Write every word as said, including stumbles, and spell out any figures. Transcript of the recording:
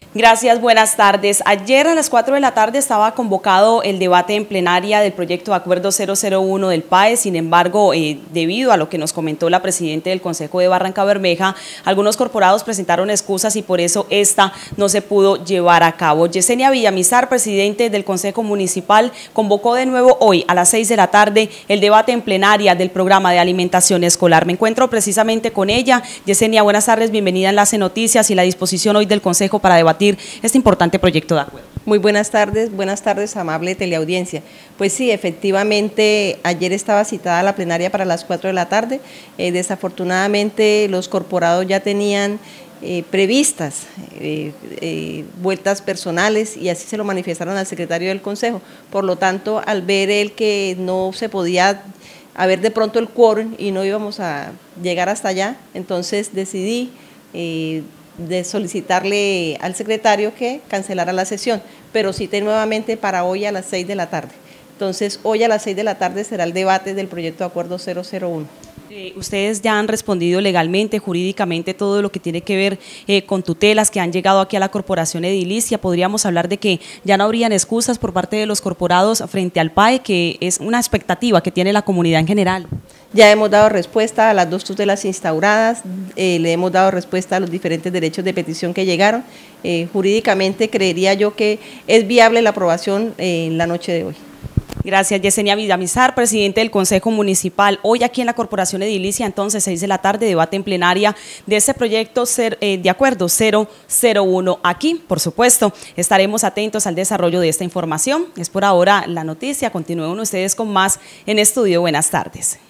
Gracias, buenas tardes. Ayer a las cuatro de la tarde estaba convocado el debate en plenaria del proyecto de acuerdo cero cero uno del P A E, sin embargo, eh, debido a lo que nos comentó la presidenta del Consejo de Barrancabermeja, algunos corporados presentaron excusas y por eso esta no se pudo llevar a cabo. Yesenia Villamizar, presidente del Consejo Municipal, convocó de nuevo hoy a las seis de la tarde el debate en plenaria del programa de alimentación escolar. Me encuentro precisamente con ella. Yesenia, buenas tardes, bienvenida a Enlace Noticias y la disposición hoy del Consejo para debatir este importante proyecto de acuerdo. Muy buenas tardes, buenas tardes, amable teleaudiencia. Pues sí, efectivamente, ayer estaba citada la plenaria para las cuatro de la tarde. Eh, desafortunadamente, los corporados ya tenían eh, previstas eh, eh, vueltas personales y así se lo manifestaron al secretario del Consejo. Por lo tanto, al ver él que no se podía haber de pronto el quórum y no íbamos a llegar hasta allá, entonces decidí eh, de solicitarle al secretario que cancelara la sesión, pero cité nuevamente para hoy a las seis de la tarde. Entonces, hoy a las seis de la tarde será el debate del proyecto de acuerdo cero cero uno. Eh, ustedes ya han respondido legalmente, jurídicamente, todo lo que tiene que ver eh, con tutelas que han llegado aquí a la Corporación Edilicia. Podríamos hablar de que ya no habrían excusas por parte de los corporados frente al P A E, que es una expectativa que tiene la comunidad en general. Ya hemos dado respuesta a las dos tutelas instauradas, eh, le hemos dado respuesta a los diferentes derechos de petición que llegaron. Eh, jurídicamente creería yo que es viable la aprobación eh, en la noche de hoy. Gracias, Yesenia Villamizar, presidente del Consejo Municipal. Hoy aquí en la Corporación Edilicia, entonces, seis de la tarde, debate en plenaria de este proyecto ser, eh, de acuerdo cero cero uno. Aquí, por supuesto, estaremos atentos al desarrollo de esta información. Es por ahora la noticia. Continúen ustedes con más en Estudio. Buenas tardes.